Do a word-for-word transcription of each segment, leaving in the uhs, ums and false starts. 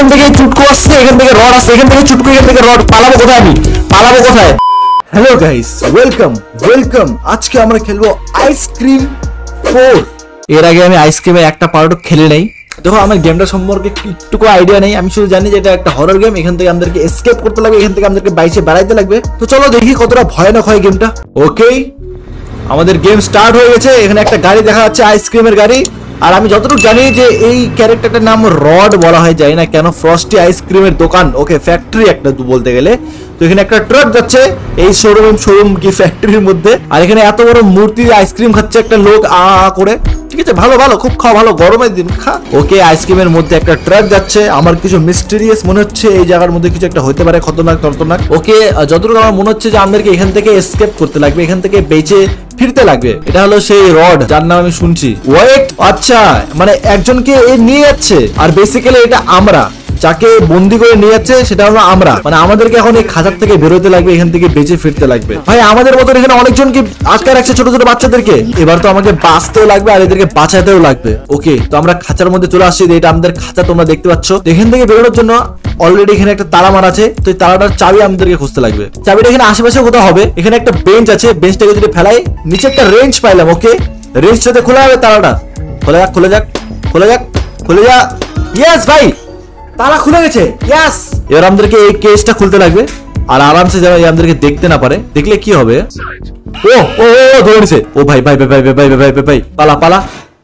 এখান থেকে চুটকু আসছে, এখান থেকে রড আসছে, এখান থেকে চুটকু, এখান থেকে রড। পালাবো কোথায় আমি, পালাবো কোথায়? Hello guys, welcome welcome. আজকে আমরা খেলবো আইসক্রিম ফোর। এর আগে আমি আইসক্রিমের একটা পার্টও খেলে নাই। দেখো আমার গেমটা সম্পর্কে একটুকু আইডিয়া নেই, আমি শুধু জানি যে এটা একটা হরর গেম। এখান থেকে আমাদেরকে এসকেপ করতে লাগবে, এখান থেকে আমাদেরকে বাইচে বেড়াইতে লাগবে। তো চলো দেখি কতটা ভয়ানক হয় গেমটা। ওকে, আমাদের গেম স্টার্ট হয়ে গেছে। এখানে একটা গাড়ি দেখা যাচ্ছে, আইসক্রিমের গাড়ি। আর আমি যতটুকু জানি যে এই ক্যারেক্টারটার নাম রড বলা হয়, যায় না কেন, ফ্রস্টি আইসক্রিমের দোকান। ওকে, ফ্যাক্টরি একটা বলতে গেলে। তো এখানে একটা ট্রাক যাচ্ছে এই শোরুম শোরুম কি ফ্যাক্টরির মধ্যে। আর এখানে এত বড় মূর্তি আইসক্রিম খাচ্ছে একটা লোক আ আ করে। ঠিক আছে, ভালো ভালো, খুব খাওয়া ভালো, গরমের দিন খা। ওকে, আইসক্রিমের মধ্যে একটা ট্রাক যাচ্ছে। আমার কিছু মিস্টেরিয়াস মনে হচ্ছে এই জায়গার মধ্যে কিছু একটা হতে পারে, খতরনাক খতরনাক। ওকে, যতটুকু আমার মনে হচ্ছে যে আমাদেরকে এখান থেকে এসকেপ করতে লাগবে, এখান থেকে বেঁচে ফিরতে লাগবে। এটা হলো সেই রড যার নাম আমি শুনছি। ওয়েট, আচ্ছা, মানে একজনকে এ নিয়ে যাচ্ছে। আর বেসিক্যালি এটা আমরা যাকে বন্দি করে নিয়ে যাচ্ছে সেটা হলো আমরা, মানে আমাদেরকে এখন এই খাঁচার থেকে বেরোতে লাগবে, এখান থেকে বেঁচে ফিরতে লাগবে। ভাই আমাদের মতন এখানে অনেকজনকে আটকে রাখছে, ছোট ছোট বাচ্চাদেরকে। এবার তো আমাকে বাঁচতেও লাগবে আর এদেরকে বাঁচাতেও লাগবে। ওকে, তো আমরা খাঁচার মধ্যে চলে আসছি। এটা আমাদের খাঁচা, তোমরা দেখতে পাচ্ছ। এখান থেকে বেরোনোর জন্য অলরেডি এখানে একটা তালা মারা আছে। তো এই তালাটার চাবি আমাদেরকে খুঁজতে লাগবে। চাবিটা এখানে আশেপাশে কোথাও হবে। এখানে একটা বেঞ্চ আছে, বেঞ্চটাকে যদি ফেলাই নিচে একটা রেঞ্জ পাইলাম। ওকে, রেঞ্জটাতে খোলা হবে তালাটা। খোলা যাক, খোলা যাক, খোলা যাক, খুলে যা। ইয়েস ভাই, তালা খুলে গেছে। ইয়েস, এবার আমাদেরকে এই কেসটা খুলতে লাগবে। আর আরামসে যেন আমাদেরকে দেখতে না পারে। দেখলে কি হবে? ও ও ও ধরে নিছে। ও ভাই ভাই ভাই ভাই ভাই ভাই ভাই ভাই পালা পালা।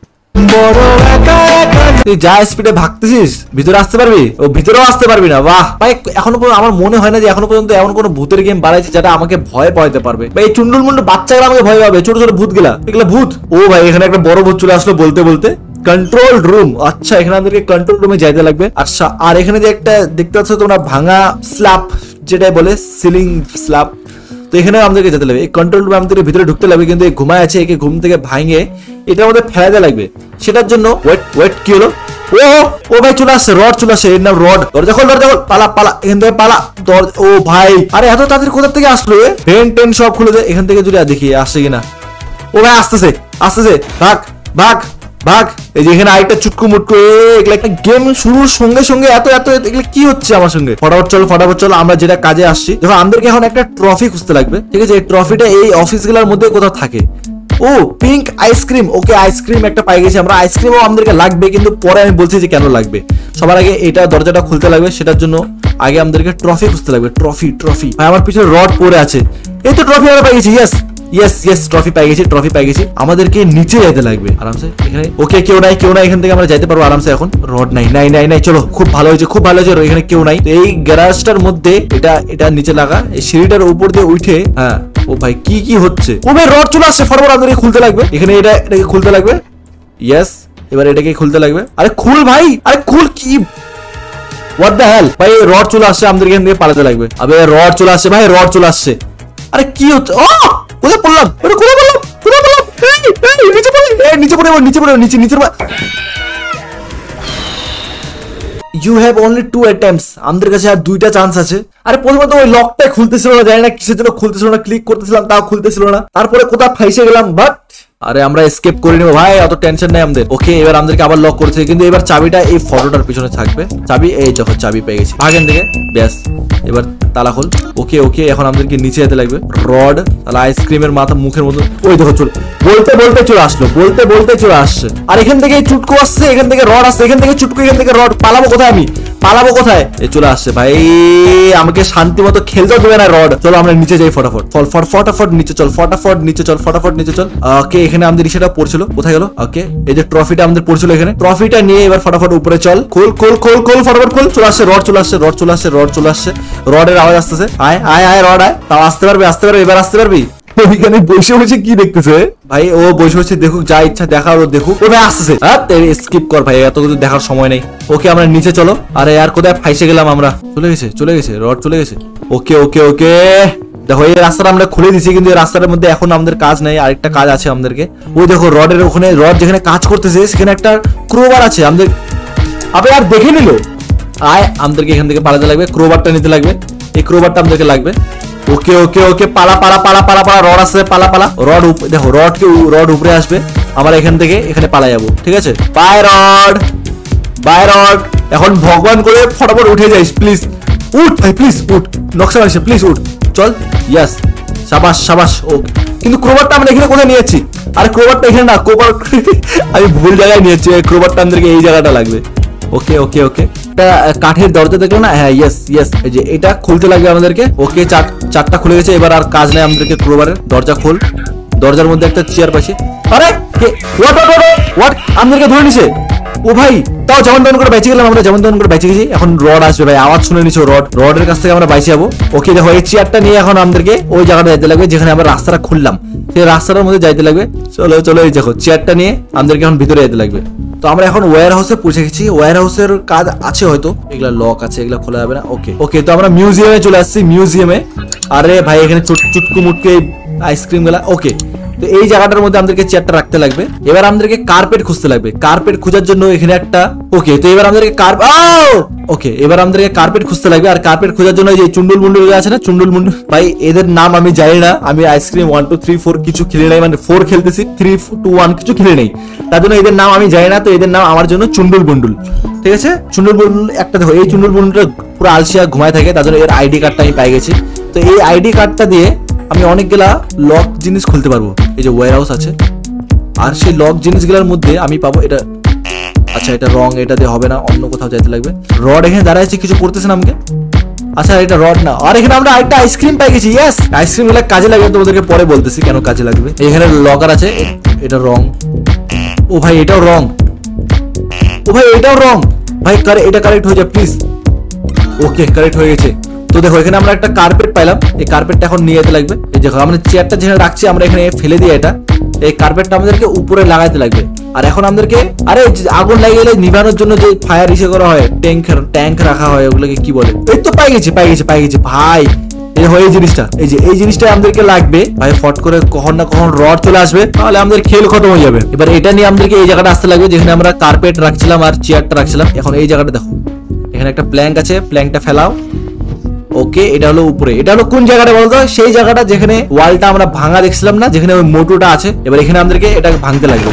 তুই যা স্পিডে ভাগতেছিস, ভিতরে আসতে পারবি? ও ভিতরেও আসতে পারবি না। বাহ ভাই, এখনো পর্যন্ত আমার মনে হয় না যে এখনো পর্যন্ত এমন কোনো ভূতের গেম বাড়াইছে যেটা আমাকে ভয় পাইতে পারবে। ভাই এই চুন্ডুল মুন্ডু বাচ্চাগুলো আমাকে ভয় পাবে, ছোট ছোট ভূত গুলা, এগুলো ভূত। ও ভাই, এখানে একটা বড় ভূত চলে আসলো বলতে বলতে। কন্ট্রোল রুম, আচ্ছা এখানে আমাদেরকে কন্ট্রোল রুমে যাইতে লাগবে। আচ্ছা, আর এখানে যে একটা দেখতে পাচ্ছ তোমরা ভাঙা স্ল্যাব, যেটাই বলে সিলিং স্ল্যাব, তো এখানে আমাদেরকে যেতে লাগবে। এই কন্ট্রোল রুমে আমাদের ভিতরে ঢুকতে লাগবে, কিন্তু এই ঘুমায় আছে, একে ঘুম থেকে ভাঙে এটার মধ্যে ফেলাইতে লাগবে। সেটার জন্য ওয়েট ওয়েট, কি হলো? ও ও ভাই চলে আসছে, রড চলে আসছে। এর নাম রড। দরজা খোল, দরজা খোল, পালা পালা, এখান থেকে পালা। ও ভাই, আরে এত তাড়াতাড়ি কোথা থেকে আসলো? পেন টেন সব খুলে দে এখান থেকে, যদি দেখি আসছে কিনা। ও ভাই আসতেছে, আসতেছে, ভাগ ভাগ ভাগ। এই যে এখানে আরেকটা চুটকু মুটকু। এগুলো একটা গেম শুরুর সঙ্গে সঙ্গে এত এত এগুলো কি হচ্ছে আমার সঙ্গে? ফটাফট চল, ফটাফট চল, আমরা যেটা কাজে আসছি। দেখো আমাদেরকে এখন একটা ট্রফি খুঁজতে লাগবে। ঠিক আছে, এই ট্রফিটা এই অফিস গুলোর মধ্যে কোথাও থাকে। ও পিঙ্ক আইসক্রিম। ওকে, আইসক্রিম একটা পাই গেছি আমরা। আইসক্রিমও আমাদেরকে লাগবে, কিন্তু পরে আমি বলছি যে কেন লাগবে। সবার আগে এটা দরজাটা খুলতে লাগবে, সেটার জন্য আগে আমাদেরকে ট্রফি খুঁজতে লাগবে। ট্রফি ট্রফি ভাই, আমার পিছনে রড পড়ে আছে। এই তো ট্রফি আমরা পাই গেছি। ইয়েস ইয়েস ইয়েস, ট্রফি পাই গেছি, ট্রফি পাই গেছি। আমাদেরকে নিচে যেতে লাগবে আরামসে এখানে। ওকে, কেউ নাই, কেউ নাই, এখান থেকে আমরা যাইতে পারবো আরামসে। এখন রড নাই, নাই নাই নাই, চলো, খুব ভালো হয়েছে, খুব ভালো হয়েছে। এখানে কেউ নাই। এই গ্যারাজটার মধ্যে এটা এটা নিচে লাগা, এই সিঁড়িটার উপর দিয়ে উঠে। হ্যাঁ, ও ভাই কি কি হচ্ছে? ও ভাই রড চলে আসছে, ফটাফট আমাদেরকে খুলতে লাগবে। এখানে এটা এটাকে খুলতে লাগবে। ইয়েস, এবার এটাকে খুলতে লাগবে। আরে খুল ভাই, আরে খুল। কি হোয়াট দ্য হেল ভাই, রড চলে আসছে, আমাদেরকে এখান থেকে পালাতে লাগবে। আবে রড চলে আসছে ভাই, রড চলে আসছে। আরে কি হচ্ছে? ও কোথায় পড়লাম? আরে কোথায় পড়লাম? কোথায় পড়লাম? এই এই নিচে পড়ে, এই নিচে পড়ে, নিচে পড়ে, নিচে নিচে। You have only two attempts. আমাদের কাছে আর দুইটা চান্স আছে। আরে প্রথমত ওই লকটাই খুলতেছিল না, জানি না কিসের জন্য খুলতেছিল না। ক্লিক করতেছিলাম তাও খুলতেছিল না। তারপরে কোথাও ফাইসে গেলাম। বাট আরে আমরা এসকেপ করে নেবো ভাই, অত টেনশন নেই আমাদের। ওকে, এবার আমাদেরকে আবার লক করছে, কিন্তু এবার চাবিটা এই ফটোটার পিছনে থাকবে। চাবি এই যখন চাবি পেয়ে গেছি, ভাগেন থেকে। ব্যাস, এবার তালা খোল। ওকে ওকে, এখন আমাদেরকে নিচে যেতে লাগবে। রড তাহলে আইসক্রিমের মাথা মুখের মতো। ওই দেখো চলে, বলতে বলতে চলে আসলো, বলতে বলতে চলে আসছে। আর এখান থেকে চুটকু আসছে, এখান থেকে রড আসছে, এখান থেকে চুটকু, এখান থেকে রড। পালাবো কোথায় আমি? পালাবো কোথায়? এই চলে আসছে ভাই, আমাকে শান্তি মতো খেলতেও দেবে না রড। চলো আমরা নিচে যাই ফটাফট। ফল ফট ফটাফট নিচে চল, ফটাফট নিচে চল, ফটাফট নিচে চল। ওকে, এখানে আমাদের রিক্সাটা পড়ছিল, কোথায় গেল? ওকে, এই যে ট্রফিটা আমাদের পড়ছিল এখানে, ট্রফিটা নিয়ে এবার ফটাফট উপরে চল। খোল খোল খোল খোল, ফটাফট খোল। চলে আসছে রড, চলে আসছে রড, চলে আসছে রড, চলে আসছে। রডের আওয়াজ আসতেছে। আয় আয় আয় রড আয়। তাও আসতে পারবি, আসতে পারবি, এবার আসতে পারবি। ওইখানে বসে বসে কি দেখতেছে ভাই? ও বসে বসে দেখুক, যা ইচ্ছা দেখার ও দেখুক। ও ভাই আসতেছে, স্কিপ কর ভাই, এত কিছু দেখার সময় নেই। ওকে, আমরা নিচে চলো। আরে আর কোথায় ফাইসে গেলাম আমরা? চলে গেছে, চলে গেছে, রড চলে গেছে। ওকে ওকে ওকে, দেখো এই রাস্তাটা আমরা খুলে দিছি, কিন্তু এই রাস্তাটার মধ্যে এখন আমাদের কাজ নেই, আরেকটা কাজ আছে আমাদেরকে। ওই দেখো রডের ওখানে, রড যেখানে কাজ করতেছে সেখানে একটা ক্রোবার আছে আমাদের। আবে আর দেখে নিল। আয়, আমাদেরকে এখান থেকে পালাতে লাগবে, ক্রোবারটা নিতে লাগবে। এই ক্রোবারটা আমাদেরকে লাগবে। ওকে ওকে ওকে, পালা পালা পালা পালা পালা, রড আসছে, পালা পালা। রড দেখো, রড কে রড উপরে আসবে, আমরা এখান থেকে এখানে পালা যাবো। ঠিক আছে, বাই রড, বাই রড। এখন ভগবান করে ফটাফট উঠে যাইস প্লিজ। উঠ ভাই প্লিজ উঠ, নকশা মারিস প্লিজ উঠ, চল। ইয়াস, সাবাস সাবাস। ও কিন্তু ক্রোবারটা আমরা এখানে কোথায় নিয়েছি? আরে ক্রোবারটা এখানে না, ক্রোবার আমি ভুল জায়গায় নিয়েছি। ক্রোবারটা আমাদেরকে এই জায়গাটা লাগবে। ওকে ওকে ওকে, এটা কাঠের দরজা দেখলো না? হ্যাঁ ইয়েস ইয়েস, এই যে এটা খুলতে লাগবে আমাদেরকে। ওকে, চার চারটা খুলে গেছে, এবার আর কাজ নেই আমাদেরকে ক্রোবারের। দরজা খোল, দরজার মধ্যে একটা চেয়ার পাচ্ছি। আরে হোয়াট হোয়াট হোয়াট, আমাদেরকে ধরে নিছে। ও ভাই, তাও যেমন তেমন করে বেঁচে গেলাম আমরা, যেমন তেমন করে বেঁচে গেছি। এখন রড আসবে ভাই, আওয়াজ শুনে নিছো রড, রডের কাছ থেকে আমরা বাইচে যাবো। ওকে দেখো, এই চেয়ারটা নিয়ে এখন আমাদেরকে ওই জায়গাটা যেতে লাগবে যেখানে আমরা রাস্তাটা খুললাম, সেই রাস্তাটার মধ্যে যাইতে লাগবে। চলো চলো, এই দেখো চেয়ারটা নিয়ে আমাদেরকে এখন ভিতরে যেতে লাগবে। তো আমরা এখন ওয়্যার হাউসে পৌঁছে গেছি। ওয়্যার হাউসের কাজ আছে হয়তো, এগুলা লক আছে, এগুলা খোলা যাবে না। ওকে ওকে, তো আমরা মিউজিয়ামে চলে আসছি। মিউজিয়ামে আরে ভাই এখানে চুটকু মুটকে আইসক্রিম গুলা। ওকে, তো এই জায়গাটার মধ্যে আমাদেরকে চেয়ারটা রাখতে লাগবে। এবার আমাদেরকে কার্পেট খুঁজতে লাগবে। কার্পেট খোঁজার জন্য এখানে একটা, ওকে তো এবার আমাদেরকে কার্প ওকে এবার আমাদেরকে কার্পেট খুঁজতে লাগবে। আর কার্পেট খোঁজার জন্য এই যে চুন্ডুল মুন্ডুল আছে না, চুন্ডুল মুন্ডুল ভাই এদের নাম আমি জানি না। আমি ice cream one two three four কিছু খেলে নাই, মানে ফোর খেলতেছি, থ্রি টু ওয়ান কিছু খেলে নেই, তার জন্য এদের নাম আমি জানি না। তো এদের নাম আমার জন্য চুন্ডুল বুন্ডুল, ঠিক আছে? চুন্ডুল বুন্ডুল একটা দেখো, এই চুন্ডুল বুন্ডুলটা পুরো আলসিয়া ঘুমায় থাকে, তার জন্য এর আইডি কার্ডটা আমি পাই গেছি। তো এই আইডি কার্ডটা দিয়ে আমি অনেকগুলা লক জিনিস খুলতে পারবো। এই যে ওয়্যার হাউস আছে, আর সেই লক জিনিসগুলোর মধ্যে আমি পাবো এটা। আচ্ছা এটা রং, এটা দিয়ে হবে না, অন্য কোথাও যাইতে লাগবে। রড এখানে দাঁড়ায় আছে, কিছু করতেছে না আমাকে। আচ্ছা এটা রড না, আর এখানে আমরা একটা আইসক্রিম পাই গেছি। ইয়েস, আইসক্রিম গুলো কাজে লাগবে, তোমাদেরকে পরে বলতেছি কেন কাজে লাগবে। এখানে লকার আছে, এটা রং। ও ভাই এটাও রং, ও ভাই এটাও রং। ভাই এটা কারেক্ট হয়ে যায় প্লিজ। ওকে কারেক্ট হয়ে গেছে। তো দেখো এখানে আমরা একটা কার্পেট পাইলাম, এই কার্পেটটা এখন নিয়ে যেতে লাগবে। এই দেখো আমরা চেয়ারটা যেখানে রাখছি আমরা এখানে ফেলে দিয়ে এটা, এই কার্পেটটা আমাদেরকে উপরে লাগাইতে লাগবে। আর এখন আমাদেরকে আরে আগুন লাগিয়ে গেলে নিভানোর জন্য যে ফায়ার ইসে করা হয়, ট্যাঙ্ক ট্যাঙ্ক রাখা হয়, ওগুলোকে কি বলে? এই তো পাই গেছি পাই গেছি পাই গেছি ভাই। এই হয় এই জিনিসটা, এই যে এই জিনিসটা আমাদেরকে লাগবে ভাই। ফট করে কখন না কখন রড চলে আসবে, তাহলে আমাদের খেল খতম হয়ে যাবে। এবার এটা নিয়ে আমাদেরকে এই জায়গাটা আসতে লাগবে যেখানে আমরা কার্পেট রাখছিলাম আর চেয়ারটা রাখছিলাম। এখন এই জায়গাটা দেখো, এখানে একটা প্ল্যাঙ্ক আছে, প্ল্যাঙ্কটা ফেলাও। ওকে, এটা হলো উপরে। এটা হলো কোন জায়গাটা বলতো? সেই জায়গাটা যেখানে ওয়ালটা আমরা ভাঙা দেখছিলাম না, যেখানে ওই মোটরটা আছে। এবার এখানে আমাদেরকে এটাকে ভাঙতে লাগবে।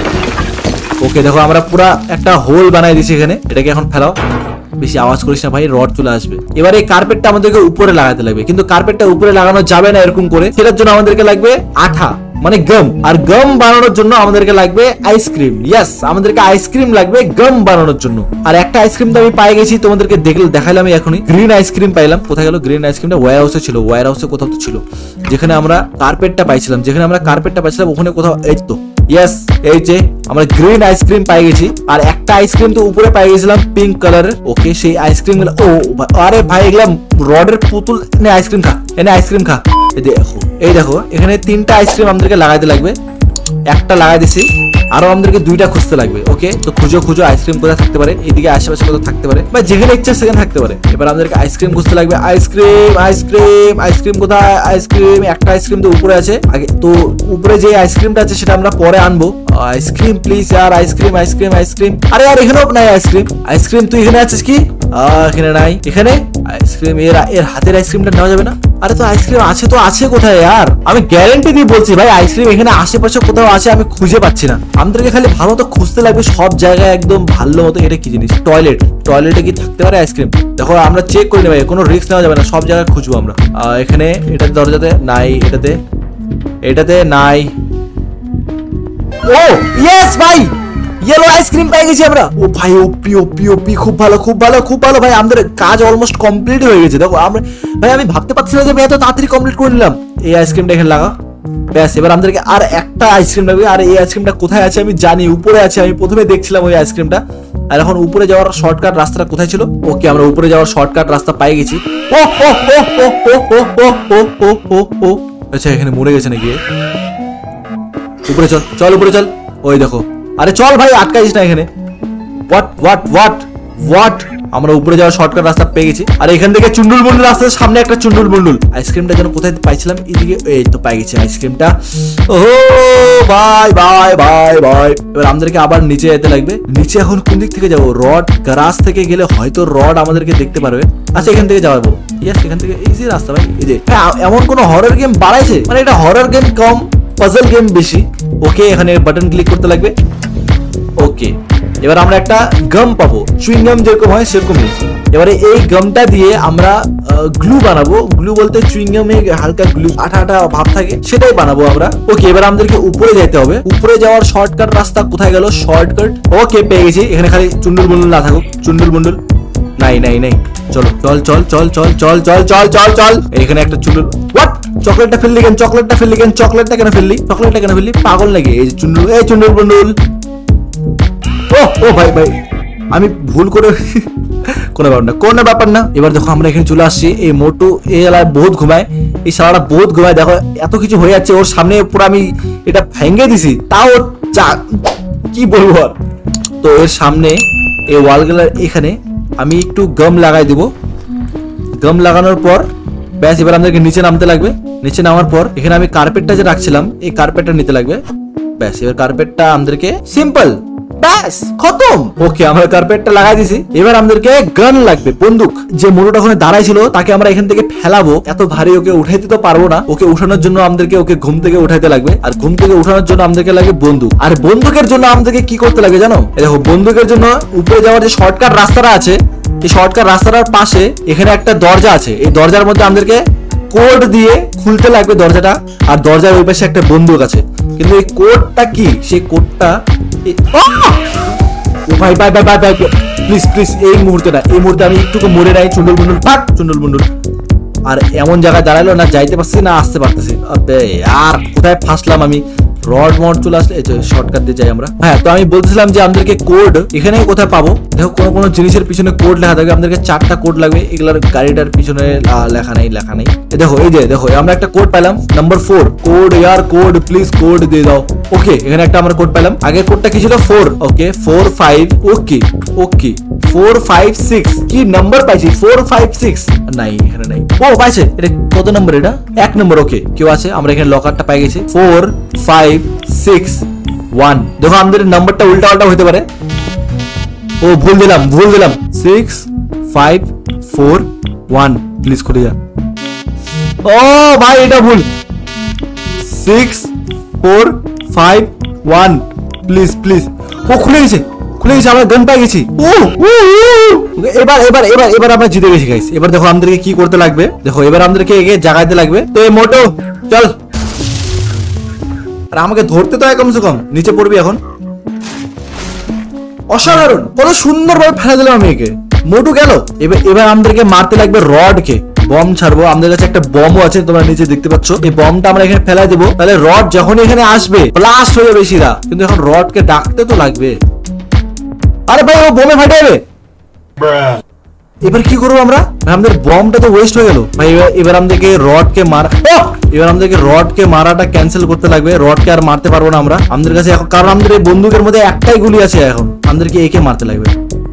ওকে দেখো আমরা পুরা একটা হোল বানাই দিয়েছি এখানে, এটাকে এখন ফেলাও। বেশি আওয়াজ করিস না ভাই, রড চলে আসবে। এবার এই কার্পেটটা আমাদেরকে উপরে লাগাতে লাগবে, কিন্তু কার্পেটটা উপরে লাগানো যাবে না এরকম করে। সেটার জন্য আমাদেরকে লাগবে আঠা, মানে গাম। আর গাম বানানোর জন্য আমাদেরকে লাগবে আইসক্রিম। ইয়েস, আমাদেরকে আইসক্রিম লাগবে গাম বানানোর জন্য। আর একটা আইসক্রিম তো আমি পাই গেছি, তোমাদেরকে দেখলে দেখাইলাম আমি এখনই। গ্রিন আইসক্রিম পাইলাম। কোথায় গেল গ্রিন আইসক্রিমটা? ওয়্যার হাউসে ছিল, ওয়্যার হাউসে কোথাও তো ছিল, যেখানে আমরা কার্পেটটা পাইছিলাম। যেখানে আমরা কার্পেটটা পাইছিলাম ওখানে কোথাও, এই তো ইয়েস, এই যে আমরা গ্রিন আইসক্রিম পাই গেছি। আর একটা আইসক্রিম তো উপরে পাই গেছিলাম পিঙ্ক কালারের। ওকে, সেই আইসক্রিম গুলো, ও আরে ভাই এগুলা রডের পুতুল। এনে আইসক্রিম খা, এনে আইসক্রিম খা। এই দেখো এই দেখো এখানে তিনটা আইসক্রিম আমাদেরকে লাগাইতে লাগবে। একটা লাগাই দিছি, আরো আমাদেরকে দুইটা খুঁজতে লাগবে। ওকে, তো খুঁজো খুঁজো আইসক্রিম কোথায় থাকতে পারে, এদিকে আশেপাশে কোথাও থাকতে পারে, বা যেখানে ইচ্ছা সেখানে থাকতে পারে। এবার আমাদেরকে আইসক্রিম খুঁজতে লাগবে। আইসক্রিম আইসক্রিম আইসক্রিম কোথায়? আইসক্রিম, একটা আইসক্রিম তো উপরে আছে আগে। তো উপরে যে আইসক্রিমটা আছে সেটা আমরা পরে আনবো। আইসক্রিম প্লিজ यार, আইসক্রিম আইসক্রিম আইসক্রিম। আরে আর এখানেও নাই আইসক্রিম। আইসক্রিম তুই এখানে আছিস কি? এখানে নাই। এখানে আইসক্রিম, এর এর হাতের আইসক্রিমটা নেওয়া যাবে না? আরে তো আইসক্রিম আছে তো আছে কোথায় यार? আমি গ্যারান্টি দিয়ে বলছি ভাই আইসক্রিম এখানে আশেপাশে কোথাও আছে, আমি খুঁজে পাচ্ছি না। আমাদেরকে খালি ভালো মতো খুঁজতে লাগবে সব জায়গায় একদম ভালো মতো। এটা কি জিনিস? টয়লেট। টয়লেটে কি থাকতে পারে আইসক্রিম? দেখো আমরা চেক করে নেব, কোনো রিস্ক নেওয়া যাবে না, সব জায়গায় খুঁজবো আমরা। এখানে এটা দরজাতে নাই, এটাতে এটাতে নাই। ও ইয়েস ভাই, ইয়েলো আইসক্রিম পেয়ে গেছি আমরা। ও ভাই ওপি ওপি ওপি, খুব ভালো খুব ভালো খুব ভালো ভাই। আমাদের কাজ অলমোস্ট কমপ্লিট হয়ে গেছে। দেখো আমরা ভাই, আমি ভাবতে পারছি না যে আমি এত তাড়াতাড়ি কমপ্লিট করে নিলাম। এই আইসক্রিমটা এখানে লাগা, ব্যাস। এবার আমাদেরকে আর একটা আইসক্রিম লাগবে। আর এই আইসক্রিমটা কোথায় আছে আমি জানি, উপরে আছে। আমি প্রথমে দেখছিলাম ওই আইসক্রিমটা। আর এখন উপরে যাওয়ার শর্টকাট রাস্তাটা কোথায় ছিল? ওকে, আমরা উপরে যাওয়ার শর্টকাট রাস্তা পাই গেছি। ও ও ও ও ও ও ও ও ও ও, আচ্ছা এখানে মরে গেছে নাকি? উপরে চল চল উপরে চল। ওই দেখো, আরে চল ভাই, আটকাইস না এখানে। হোয়াট হোয়াট হোয়াট হোয়াট, আমরা উপরে যাওয়ার শর্টকাট রাস্তা পেয়ে গেছি। আর এখান থেকে চুন্ডুল মুন্ডুল রাস্তার সামনে একটা চুন্ডুল মুন্ডুল। আইসক্রিমটা যেন কোথায় পাইছিলাম, এদিকে। এই তো পাই গেছি আইসক্রিমটা। ও ভাই ভাই ভাই ভাই, এবার আমাদেরকে আবার নিচে যেতে লাগবে। নিচে এখন কোন দিক থেকে যাবো? রড গ্যারাজ থেকে গেলে হয়তো রড আমাদেরকে দেখতে পারবে। আচ্ছা এখান থেকে যাবো। ইয়েস, এখান থেকে ইজি রাস্তা ভাই। এই যে এমন কোন হরর গেম বাড়াইছে, মানে এটা হরর গেম কম, পাজল গেম বেশি। ওকে, এখানে বাটন ক্লিক করতে লাগবে। ওকে, এবার আমরা একটা গাম পাবো, চুইং গাম যেরকম হয় সেরকমই। এবারে এই গামটা দিয়ে আমরা গ্লু বানাবো। গ্লু বলতে চুইং গামে হালকা গ্লু আঠা আঠা ভাব থাকে, সেটাই বানাবো আমরা। ওকে, এবার আমাদেরকে উপরে যেতে হবে। উপরে যাওয়ার শর্টকাট রাস্তা কোথায় গেল? শর্টকাট, ওকে পেয়ে গেছি। এখানে খালি চুন্ডুল বুন্ডুল না থাকুক, চুন্ডুল বুন্ডুল নাই নাই নাই। চলো চল চল চল চল চল চল চল চল চল। এখানে একটা চুন্ডুল, হোয়াট? চকলেটটা ফেললি কেন? চকলেটটা ফেললি কেন? চকলেটটা কেন ফেললি? চকলেটটা কেন ফেললি? পাগল নাকি? এই চুন্ডুল, এই চুন্ডুল বুন্ডুল। ও ও ভাই ভাই, আমি ভুল করে কোনো ব্যাপার না, কোনো ব্যাপার না। এবার দেখো আমরা এখানে চলে আসছি। এই মোটু এই এলাকায় বহুত ঘুমায়, এই শালাটা বহুত ঘুমায়। দেখো এত কিছু হয়ে যাচ্ছে ওর সামনে, পুরো আমি এটা ভেঙে দিছি, তাও কি বলবো আর। তো এর সামনে এই ওয়ালগুলার এখানে আমি একটু গাম লাগাই দিব। গাম লাগানোর পর ব্যাস, এবার আমাদেরকে নিচে নামতে লাগবে। নিচে নামার পর এখানে আমি কার্পেটটা যে রাখছিলাম, এই কার্পেটটা নিতে লাগবে। ব্যাস, এবার কার্পেটটা আমাদেরকে সিম্পল, ব্যাস খতম। ওকে, আমরা কার্পেটটা লাগাই দিছি। এবার আমাদেরকে গান লাগবে, বন্দুক। যে মোটরটা ওখানে দাঁড়াই ছিল তাকে আমরা এখান থেকে ফেলাবো। এত ভারী ওকে উঠাইতে তো পারবো না। ওকে উঠানোর জন্য আমাদেরকে ওকে ঘুম থেকে উঠাইতে লাগবে, আর ঘুম থেকে উঠানোর জন্য আমাদেরকে লাগে বন্দুক। আর বন্দুকের জন্য আমাদেরকে কি করতে লাগে জানো? দেখো, বন্দুকের জন্য উপরে যাওয়ার যে শর্টকাট রাস্তাটা আছে, এই শর্টকাট রাস্তাটার পাশে এখানে একটা দরজা আছে। এই দরজার মধ্যে আমাদেরকে কোড দিয়ে খুলতে লাগবে দরজাটা। আর দরজার ওই পাশে একটা বন্দুক আছে, কিন্তু এই কোডটা কি? সেই কোডটা ভাই ভাই ভাই ভাই ভাই প্লিজ প্লিজ, এই মুহূর্তে না, এই মুহূর্তে আমি একটু মরে নাই। চুন্ডুল বুন্ডুল ফাক, চুন্ডুল বুন্ডুল। আর এমন জায়গায় দাঁড়ালো না, যাইতে পারছি না আসতে পারতেছি। আবে আর কোথায় ফাঁসলাম আমি? রড মড চলে আসলে শর্টকাট দিয়ে যাই আমরা। হ্যাঁ, তো আমি বলছিলাম যে আমাদেরকে কোড এখানে কোথায় পাবো। দেখো, কোনো কোনো জিনিসের পিছনে কোড লেখা থাকবে, আমাদেরকে চারটা কোড লাগবে। এগুলার গাড়িটার পিছনে লেখা নেই, লেখা নেই। দেখো, এই যে দেখো, আমরা একটা কোড পেলাম, নাম্বার ফোর। কোড ইয়ার কোড, প্লিজ কোড দিয়ে দাও। ওকে, এখানে একটা আমরা কোড পেলাম। আগের কোডটা কি ছিল? Four. Okay, four five. Okay okay, four five six. কি নাম্বার পাইছি? ফোর ফাইভ সিক্স নাই, এখানে নাই। ও পাইছে, এটা কত নম্বর? এটা এক নম্বর। ওকে, কেউ আছে? আমরা এখানে লকারটা পাই গেছি। Four five six one. দেখো, আমাদের নাম্বারটা উল্টা পাল্টা হতে পারে। ও ভুল দিলাম, ভুল দিলাম। Six five four one, please খুলে যা। ও ভাই, এটা ভুল। Six four five one, please please. ও খুলে গেছে, খুলে গেছে, আমরা গান পাই গেছি। ও এবার এবার এবার এবার আমরা জিতে গেছি গাইস। এবার দেখো আমাদেরকে কি করতে লাগবে। দেখো, এবার আমাদেরকে এগিয়ে জাগাইতে লাগবে। তো এই মোটো চল। আর আমাকে ধরতে তো হয় কমসে কম। নিচে পড়বি এখন। অসাধারণ, কত সুন্দর ভাবে ফেলে দিলাম আমি একে। মোটু গেল। এবার এবার আমাদেরকে মারতে লাগবে রডকে। বম ছাড়বো, আমাদের কাছে একটা বমও আছে, তোমরা নিচে দেখতে পাচ্ছ। এই বমটা আমরা এখানে ফেলাই দেবো, তাহলে রড যখন এখানে আসবে ব্লাস্ট হয়ে যাবে বেশিরা। কিন্তু এখন রডকে ডাকতে তো লাগবে। আরে ভাই, ও বোমে ফাটে যাবে। এবার কি করবো আমরা? আমাদের বমটা তো ওয়েস্ট হয়ে গেল ভাই। এবার আমাদেরকে রডকে মারা, এবার আমাদেরকে রডকে মারাটা ক্যান্সেল করতে লাগবে। রডকে আর মারতে পারবো না আমরা আমাদের কাছে এখন, কারণ আমাদের এই বন্দুকের মধ্যে একটাই গুলি আছে। এখন আমাদেরকে একে মারতে লাগবে।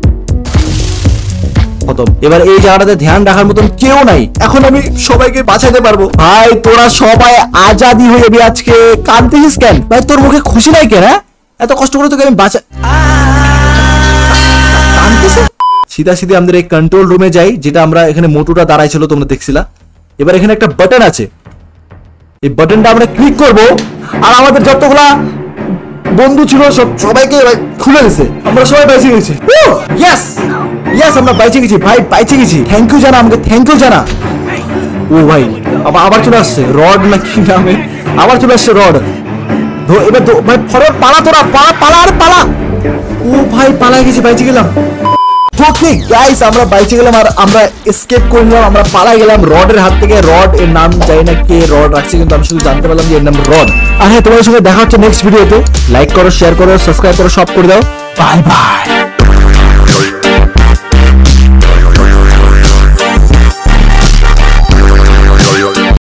খতম। এবার এই জায়গাটাতে ধ্যান রাখার মতন কেউ নাই। এখন আমি সবাইকে বাঁচাতে পারবো। ভাই, তোরা সবাই আজাদি হয়ে যাবি আজকে। কাঁদতেছিস কেন ভাই? তোর মুখে খুশি নাই কেন? এত কষ্ট করে তোকে আমি বাঁচা। সিধা সিধে আমাদের এই কন্ট্রোল রুমে যাই, যেটা আমরা এখানে মোটুটা দাঁড়াই ছিল, তোমরা দেখছিলা। এবার এখানে একটা বাটন আছে, এই বাটনটা আমরা ক্লিক করব, আর আমাদের যতগুলা বন্ধু ছিল সব সবাইকে খুলে দিছে। আমরা সবাই বেঁচে গেছি। ইয়েস ইয়েস, আমরা বেঁচে গেছি ভাই, বেঁচে গেছি। থ্যাংক ইউ জানা, আমাকে থ্যাংক ইউ জানা। ও ভাই, আবার আবার চলে আসছে রড, না কি নামে আবার চলে আসছে রড। এবার ভাই ফরওয়ার্ড পালা, তোরা পালা পালা আর পালা। ও ভাই, পালাই গেছি, বেঁচে গেলাম। ওকে গাইস, আমরা বাইচে গেলাম আর আমরা এসকেপ করে নিলাম। আমরা পালাই গেলাম রডের হাত থেকে। রড এর নাম জানি না কে রড রাখছে, কিন্তু আমি শুধু জানতে পারলাম যে এর নাম রড। আর হ্যাঁ, তোমাদের সঙ্গে দেখা হচ্ছে নেক্সট ভিডিওতে। লাইক করো, শেয়ার করো, সাবস্ক্রাইব করো, সব করে দাও। Bye by.